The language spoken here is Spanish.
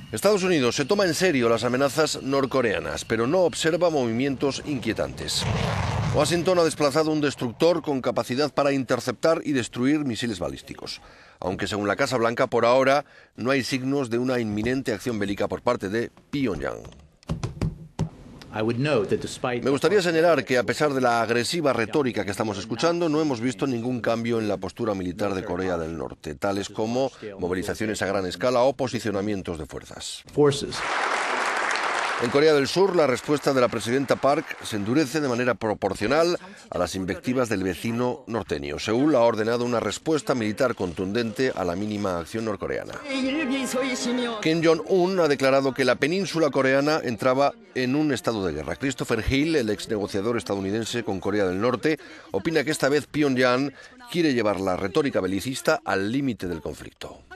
Estados Unidos se toma en serio las amenazas norcoreanas, pero no observa movimientos inquietantes. Washington ha desplazado un destructor con capacidad para interceptar y destruir misiles balísticos. Aunque según la Casa Blanca, por ahora, no hay signos de una inminente acción bélica por parte de Pyongyang. Me gustaría señalar que, a pesar de la agresiva retórica que estamos escuchando, no hemos visto ningún cambio en la postura militar de Corea del Norte, tales como movilizaciones a gran escala o posicionamientos de fuerzas. En Corea del Sur, la respuesta de la presidenta Park se endurece de manera proporcional a las invectivas del vecino norteño. Seúl ha ordenado una respuesta militar contundente a la mínima acción norcoreana. Kim Jong-un ha declarado que la península coreana entraba en un estado de guerra. Christopher Hill, el ex negociador estadounidense con Corea del Norte, opina que esta vez Pyongyang quiere llevar la retórica belicista al límite del conflicto.